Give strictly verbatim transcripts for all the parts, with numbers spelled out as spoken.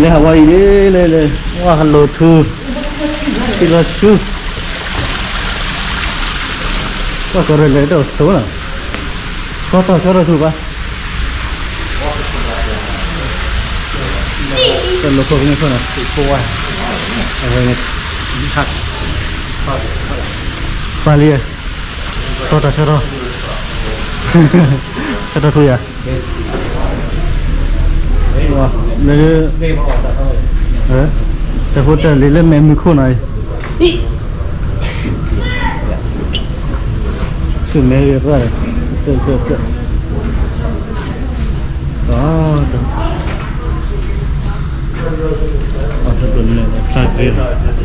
le Hawaii le le le wa hello tu kilo tu có có rồi lấy đầu số nào có tao cho rồi ba còn lột không như thế nào cô à rồi này thật ba lia có tao cho rồi cho tao thôi à wow lấy ờ tao phụ trợ lấy lên mềm mực khô này cái mẹ ra rồi tự tự tự đó ở cái tuần này là sai kia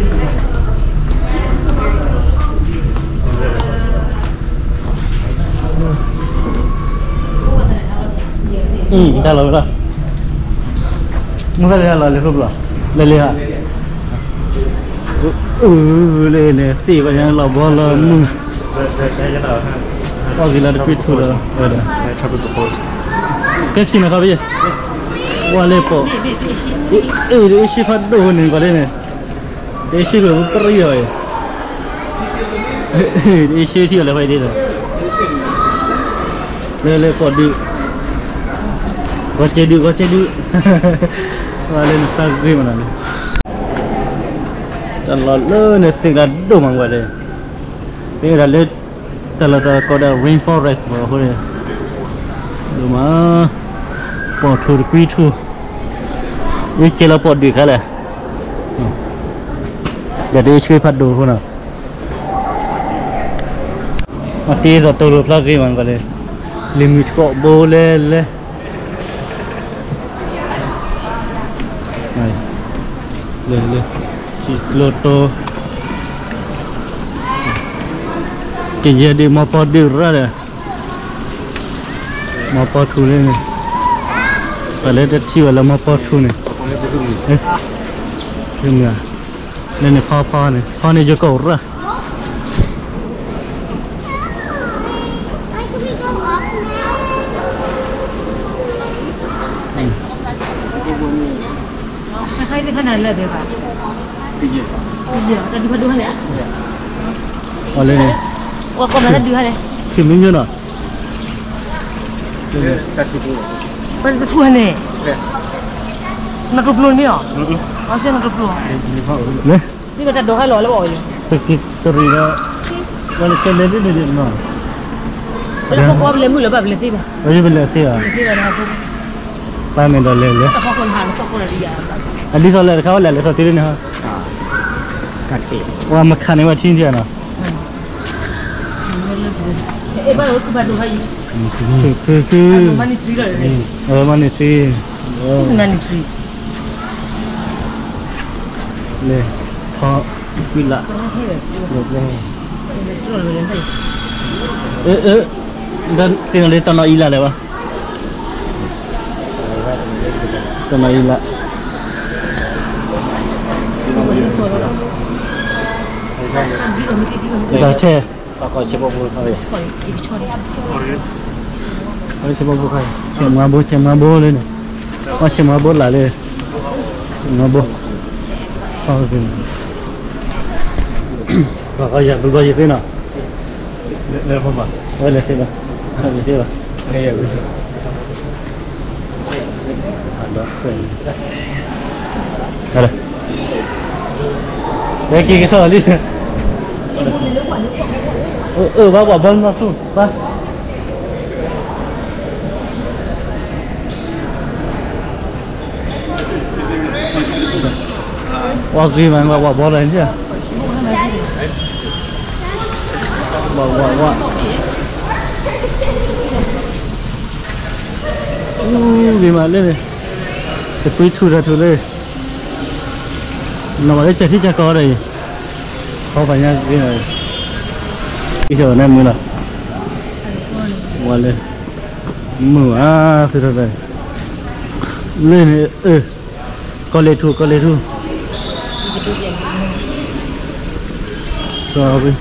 ừ ta lâu rồi nó ra là lấy không rồi lấy lấy hả ừ lấy này xì vậy là bỏ là mù oh gila ada pitu dah ada kek sini kau biar wah lepo eh dia isi fado ni kau ni dia isi tu perih ya dia isi dia lepas dia tu le le kau di kau cedi kau cedi wah le nak pergi mana ni dan lalu ni tinggal dua minggu le tinggal le kalau tak kau dah rainforest bawa ni, rumah pot tur pitu, ini cila pot di kala, jadi isui padu pun, mati satu lup lagi man kala, limit kok boleh le, le le, cikloto. Cái gì đi mà bỏ đi ra đây mà bỏ thu lên này phải lấy đất chiều là mà bỏ thu này thế nhỉ nên này pha pha này pha này cho cậu ra hai cái này là được à? Cái gì? Cái gì? Tadi pada dua ya? Oh lên wah kau mana dua ni? Kim như nào? Pada dua ni? Nak dua puluh ni ah? Masih nak dua puluh. Ni? Ni kata dua halal lah boleh. Kita teriak, kalau kena ni ni ni mana? Kalau kau boleh mula boleh tiba. Boleh boleh tiba. Tiba dah apa? Pamen dah le le. Tak kau kon hal, tak kau dah dia. Adi solat kau le le solat ni ha. Kaki. Wah makan ni wah cing dia na. Eh, baru aku baru hari. Ke ke ke. Mana cerita ni? Oh mana sih? Oh. Mana cerita? Le. Kau bila? Eh eh. Dan tinggal di tanah ila le ba? Tanah ila. Dah cek. Kau cepat buat kau. Kau cepat buat kau. Cepat mabuk, cepat mabuk le ni. Macam mabuk lah le. Mabuk. Kau tu. Kau ya bergaya je na. Le apa ba? Oh le sila. Le sila. Ya ya. Ada. Ada. Lagi kita lagi. Ừ, ừ bác bỏ vâng vào xuống bác wow gì mà bỏ bỏ lên chứ bỏ bỏ bỏ ừ gì mà lên này cái túi thu ra thu lên nó bảo cái chạy thích cha có đây không phải nha cái này bây giờ em mới là qua lên mở à từ từ đây lên ừ có lê thu có lê thu sorry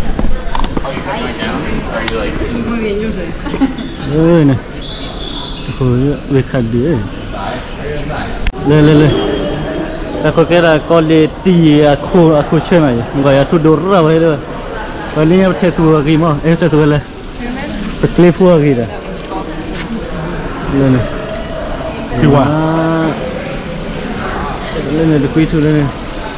Muy bien, yo sé. Ơi này, khối về khăn đĩa lên lên lên ta có cái là con lê tì khô khô chơi này gọi là thu đồ ra vậy đó và lên nhau theo thua gì mà em theo thua là bật lên phua gì đó lên này thì qua lên này được quy thu lên này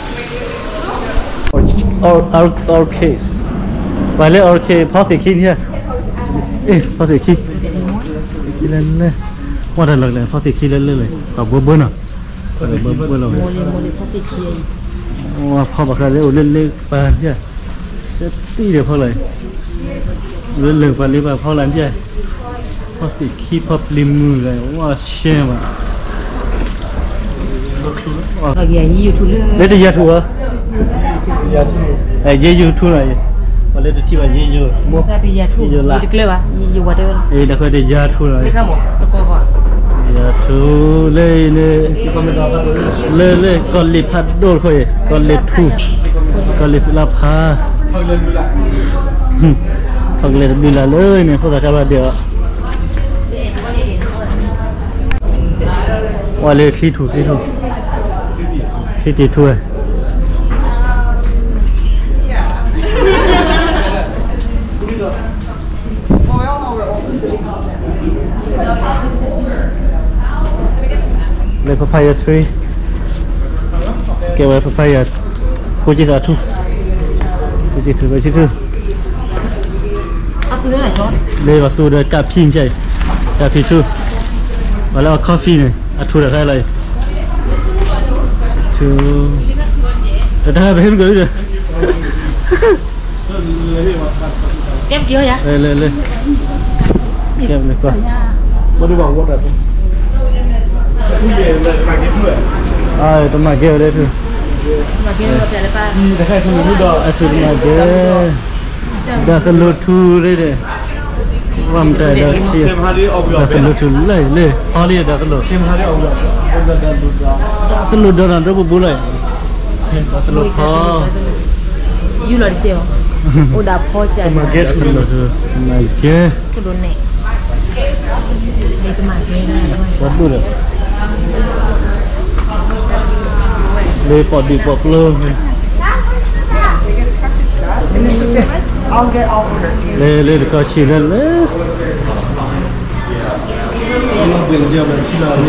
our our our case và lên our case phá thể khí nha ê phá thể khí lên lên qua đây lần này phá thể khí lên lên này tao bơ bơ nào bơ bơ nào mồi mồi phá thể khí wow phá bạc lên lên lên bàn chứ sẽ tí được phá lại lên lên và lên vào phá làm chứ phá thể khí phá lim mưa này wow xem mà ở cái gì YouTube lấy được giá thua à dễ dụ thua này mà lấy được chi mà dễ dụ mua cái gì YouTube là cái là gì whatever đây là cái giá thua này cái gì nó có quoi giá thua lên lên lên còn lip hạt đôi thôi còn lip thu còn lip là pha còn lip đi làเลยเนี่ยพวกเราเดี๋ยวว่าเลยที่ถูกที่ถูกที่ติดถ้วยเลย papaya tree เก็บไว้ papaya กูจิตาทุกูจิตถือไปชิทุ à cứ thế này chó เลยว่าสูดกาพิงใช่กาพิทุมาแล้วคอฟฟี่เนี่ยอ่ะทุอะไรอะไรทุแต่ถ้าไปเห็นก็ได้ kem kia vậy lên lên lên kem này qua có đi vào quất à không về lại mà cái người ai tao mà kêu đây thôi mà kia là phải là ba đi để khai không được đâu à sudah mà kêu đã cần lột thu đây này làm trái đó kia thêm hai đi ông đã cần lột thu lấy lấy hoa liền đã cần lột thêm hai đi ông ông đã đã lột ra đã cần lột đó là rất bự lấy đã cần lột hoa you là tiêu ô đã phô chạy mà kêu đã cần lột mà kêu cái đồ này đây cái mà kia này rất bự đấy lấy bỏ đi bỏ luôn lấy lấy được cái gì lên lấy tiền giờ mình chỉ là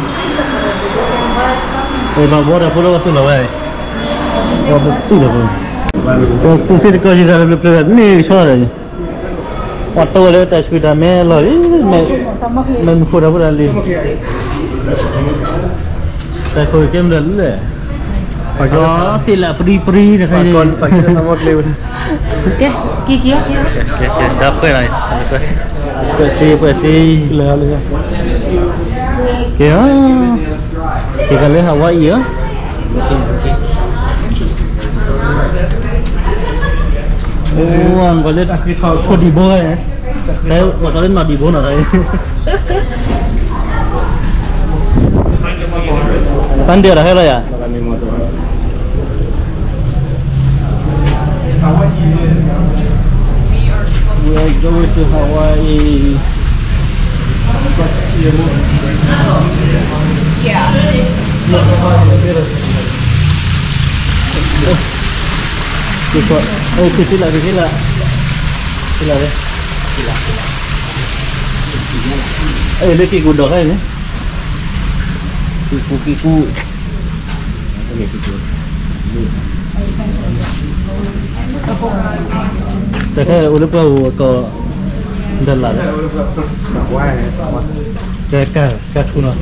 đây mà bỏ ra phụ đâu xin lỗi bỏ một xí được rồi tôi tôi xin cái gì ra được được này sao đấy bắt tôi lấy tay suy đam mê rồi mẹ mình phụ đâu ra liền tay khôi kem đến đấy đó thì là pri pri này hay còn phải xin nó một liều cái kia kia kìa kìa đáp cái này quẹt xì quẹt xì lừa lừa kìa chỉ cần lấy Hawaii á ô anh có lên thua đi bơi này đấy mà có lên mà đi bơi ở đây tan dia dah hello ya we are going to Hawaii Yeah. Cuba, oh kecil lah, kecil lah, kecil lah deh. Eh, ini kiku dah kan ni? Kiku kiku. Okay, kiku.แต่แค่อุลปะก็เดินหลังแกแกแกทุนอ่ะ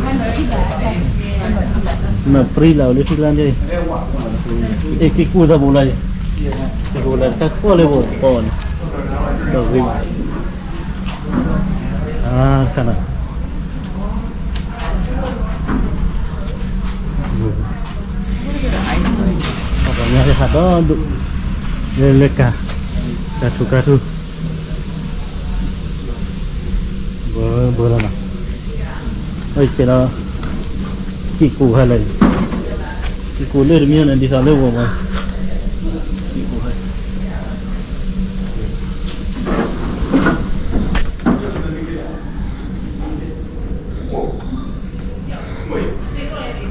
มาปรีแล้วเลยที่ร้านเลยเอ็กกูจะบุเลยบุเลยแค่ขั้วเลยบุปอนดอกริมอ่าขนาดorangnya lihat dong leleka katu katu boleh boleh mah oi cina kiku halai kiku ler mian di sana wo mah kiku hai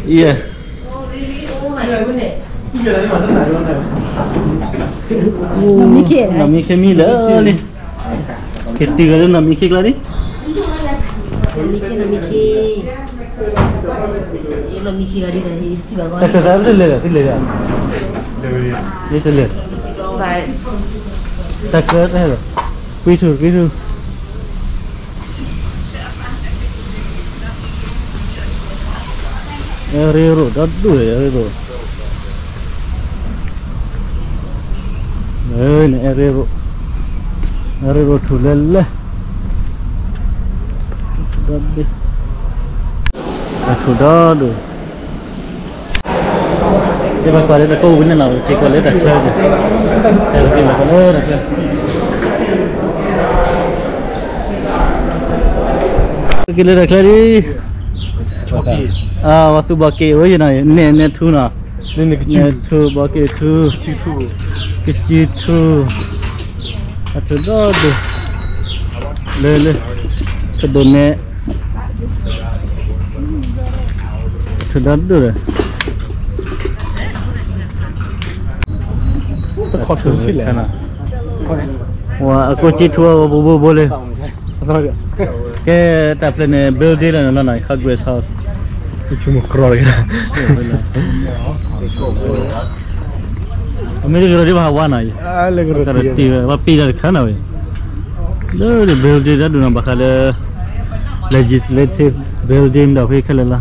iya nami kemi lah ni kita kalau nami kek lagi nami kek nami kek ini nami kek lagi dah ini ciba kau tak ada le le le le ये तो ले तक है लो पीछू पीछू अरे रो दद्दू है अरे रो नहीं अरे रो अरे रो ठुले ले दद्दू ठुडा dia bakal ada kau benar lah, cek kalau ada clear je. Kalau dia bakal ada clear. Kita dah clear ni. Ah, waktu baki, oh je na, ne ne tu na, ne ne kecil tu, baki tu, kecil tu, atau dah tu, le le, kedua ne, kedua tu le. Kau tu sih lah. Wah, aku citua bubu boleh. Ke tapi ni building lah na na, Hardware House. Cuma kerol ya. Ambil kerja di bawah mana ya? Ah, kerja. Kerja, apa dah kan awak? Dah building dah dulu bakal legislative building dah pergi kelah.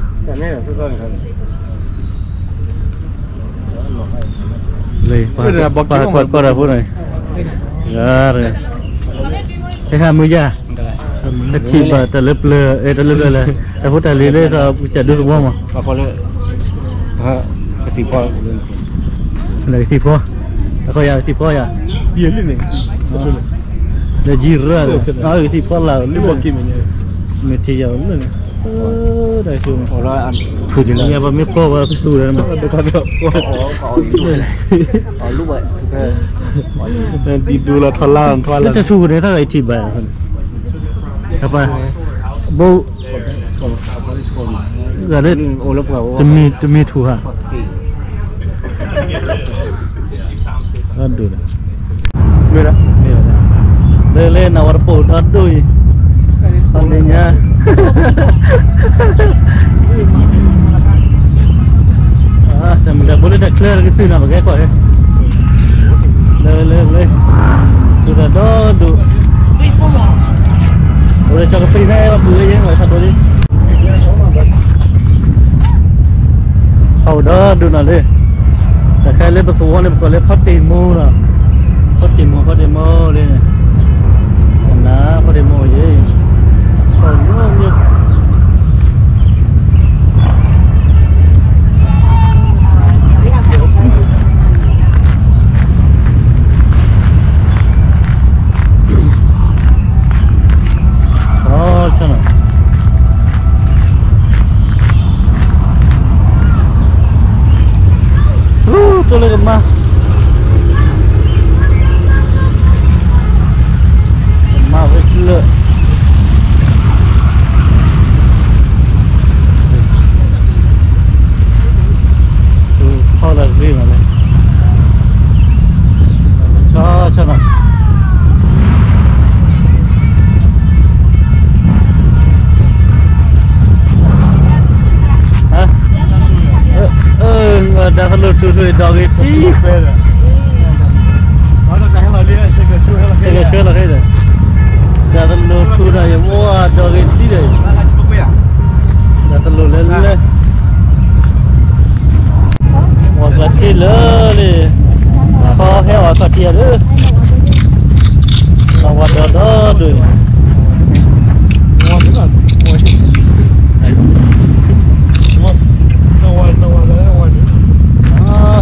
Lei, pak pak pak pak apa ni? Yar, saya muja. Tiba terlep le, eh terlep le. Tapi tadi le tak jadi rumah mah. Apa le? Ha, kesipa. Lagi tipu. Aku ya tipu ya. Iya ni. Dah jiran. Ah, tipu lah. Ni bagi mana? Mesti jauh ni. Oh, dah tu. Orang an. Kujila. Ya, apa mepko apa tu dah. Dekat dia. Oh, itu. Oh, lu buat. Nanti dulu thalan thalan. Kita tu ni tak itu bah. Apa? Bau. Ada. Oh, lu buat. Demi demi tu ha. Aduh. Merah. Merah. Lele nawar pot aduh. Andainya. Ah, macam dah boleh dah clear ke sini nak pakai apa eh? Le le le. Sudah dah tu. Boleh cakap sini apa boleh je, macam satu ni. Kau dah tu nak le. Dah kaya le bersuara le bukan le pati mu lah. Pati mu pati mu le. Mana pati mu je. Oh, no, no. Oh, chana. Uh, tolong gemah. Gemah betul. Lah ni mana? Cah cah. Hah? Eh, eh, dah kalau tu tu dah gitu. Ada dah lah dia sekarang tu lah. Sekarang tu lah dia. Dah kalau tu dah ya, wah dah gitu dah. Dah kalau leleh. Wah kecil le, kau hewa kecil le, lawat dah tu. Wah mana? Wah, lawat lawat lawat. Ah,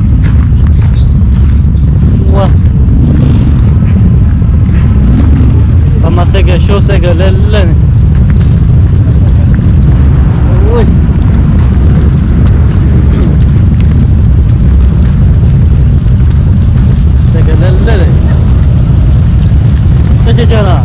wah. Kamu segi show segi le le. Oi. Jalan lah.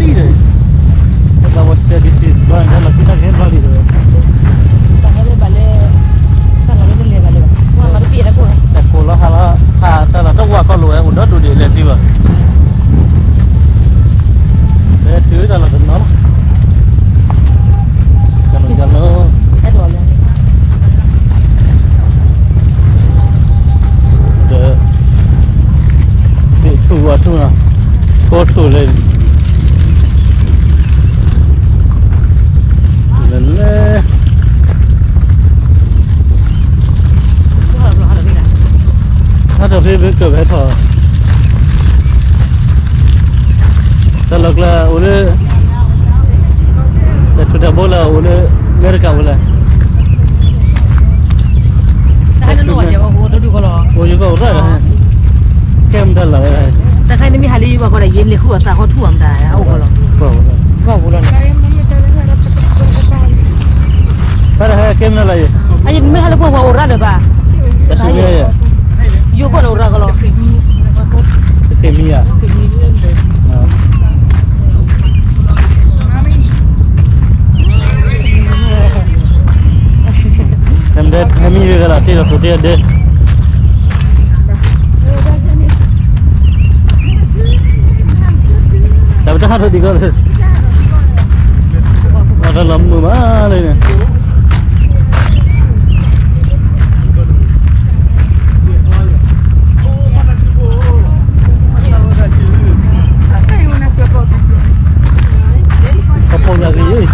đi rồi. Kita mau stay di sini. Bang, kalau kita kan balik rồi. Tak ada balik. Tak ada balik balik. Wah, mari pergi aku. Tại cô nó hay là à, ta là nó qua con lùi, ủn đó đủ để lên đi vào. Để thứ đó là cái nó. Cho nó cho nó. Hết rồi. Để sẽ thu vào thu nào. Cô thu lên. Lên lên. Nó được phê với cửa bé thở. Ta lực là ule để chúng ta bố là ule nghe được cả ule. Tak ada luar je aku duduk kalau. Ôi chứ cậu rất là kem thật là này. Tak ada ni hali ba kalau yen le khu ta khu thuam ta aku kalau. Cậu này. Kau bulan. Ta là kem này là gì? Aje me hali khu orang ada ba. Ta suy nghĩ à? Yo kau orang kalau. Kem mi à? Em đây em mi về là tiền là số tiền đây. Đào chắc thôi đi con. Nó lắm mưa má đây này. Có phong là gì vậy?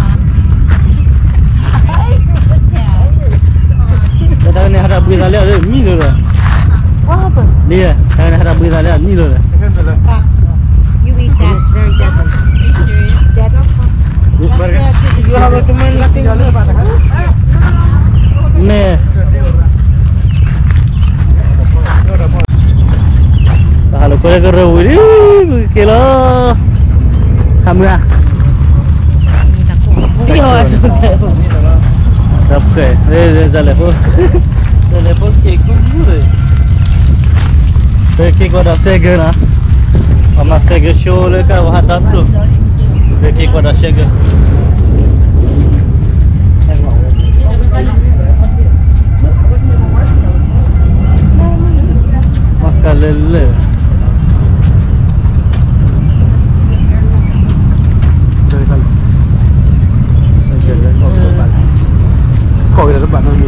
Đây này ada bui tali ada mi rồi. Apa? Dia, đây này ada bui tali ada mi rồi. You eat that, it's very deadly. Are you serious? Deadly? You have recommend nothing. Nè. Kalau kau yang kerau ini, kilo hamga. Yo sudah. Đập kể, đây giờ lại phun, giờ lại phun kia cũng rồi. Đây kia có đặt xe cơ nè, mà xe cơ show lấy cả vào hạt đắm luôn. Đây kia có đặt xe cơ. Makalele. Đây kan. Saya jalan mau ke depan. Kau ke depan lagi.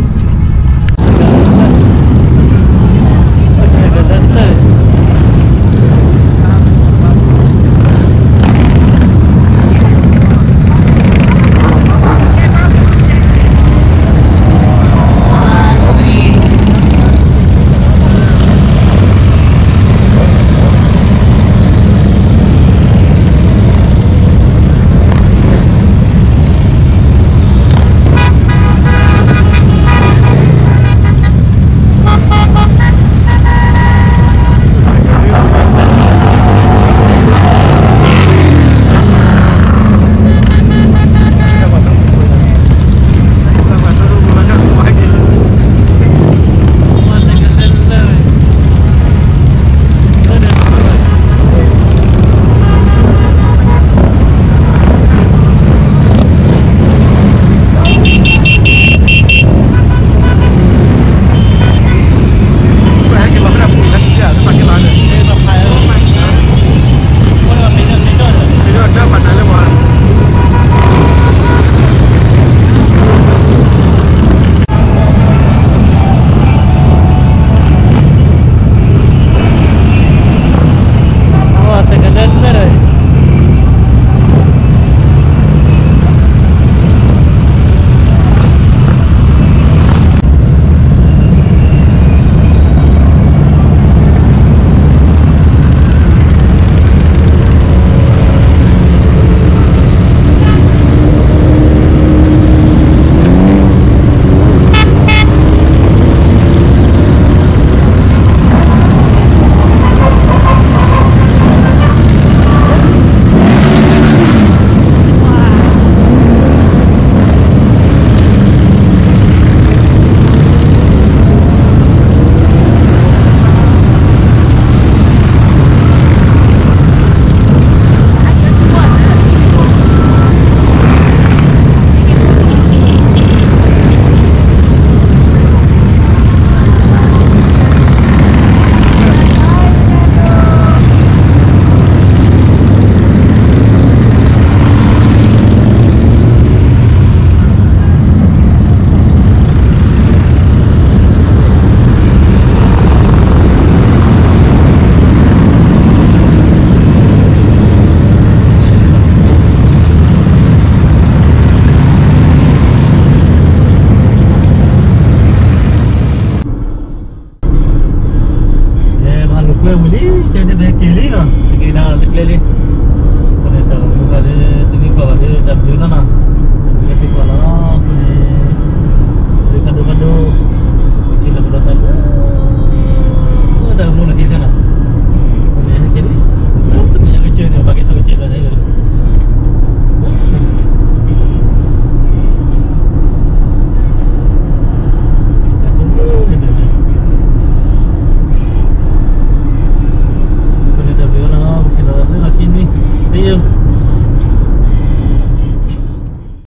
gue beli jadi bekili no, kiri dah lekeli. Kalau tahu muka dia tinggi kau dia dah beli na.